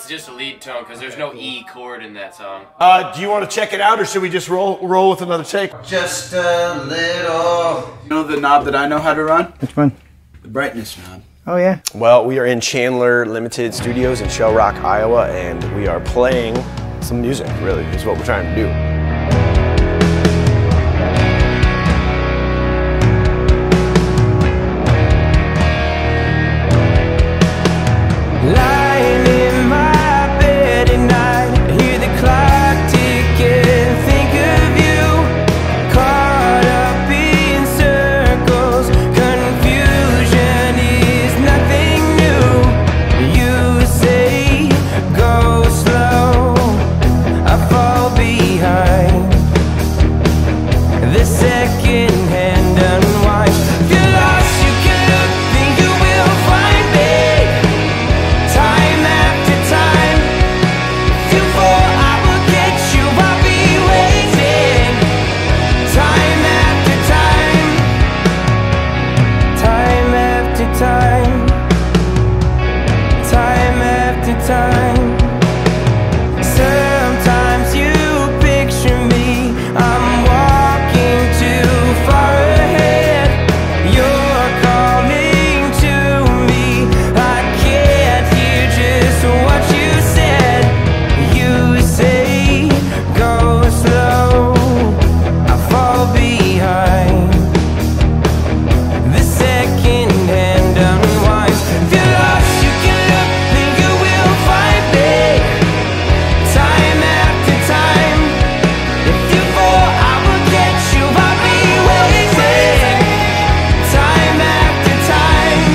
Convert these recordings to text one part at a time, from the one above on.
It's just a lead tone because there's no E chord in that song. Do you want to check it out, or should we just roll with another take? Just a little. You know the knob that I know how to run? Which one? The brightness knob. Oh yeah. Well, we are in Chandler Limited Studios in Shellrock, Iowa, and we are playing some music, really, is what we're trying to do. Lying in my bed at night, I hear the clock ticking, think of you, caught up in circles, confusion is nothing new. You say, go slow, I fall behind, the second hand unwinds. If you're lost, you can look, then you will find me. Time after time, if you fall, I will get you, I'll be waiting. Time after time, time after time, time after time. Sometimes you picture me, I'm walking too far ahead. You're calling to me, I can't hear just what you said. You say, go slow, I fall behind, the second hand unwinds. If you're lost, you can look, then you will find me. Time after time, if you fall, I will get you, I'll be waiting. Time after time.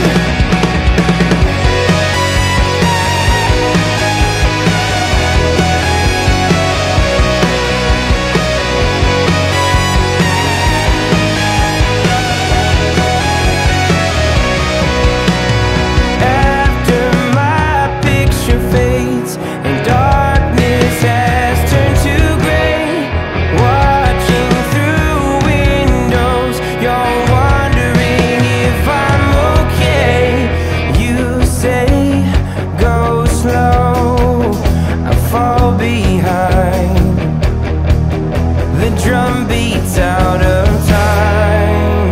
After my picture fades and darkness has turned to gray, watching through windows, you're wondering if I'm okay. You say, go slow, I fall behind, the drum beats out of time.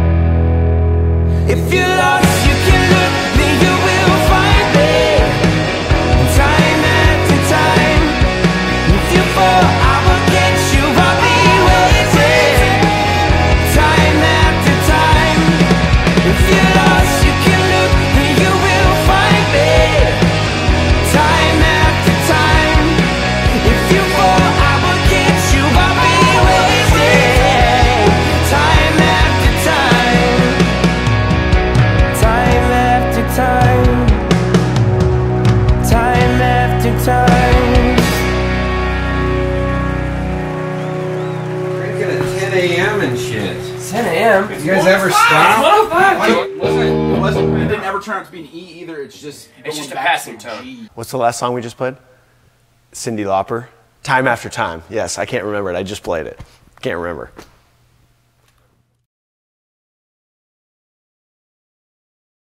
If you're lost, you can look, then you will find me. Time after time, if you fall, I will get you, I'll be waiting. Time after time, if you're lost, you can look, then you will find me. Time after time, if you fall, I will get you, I'll be waiting. Time after time, time after time, time after time. Drinking at 10 a.m. and shit. 10 a.m. You guys ever stop? It didn't ever turn out to be an E either. It's just It's going just a back passing to tone. G. What's the last song we just played? Cyndi Lauper. Time After Time. Yes, I can't remember it. I just played it. Can't remember.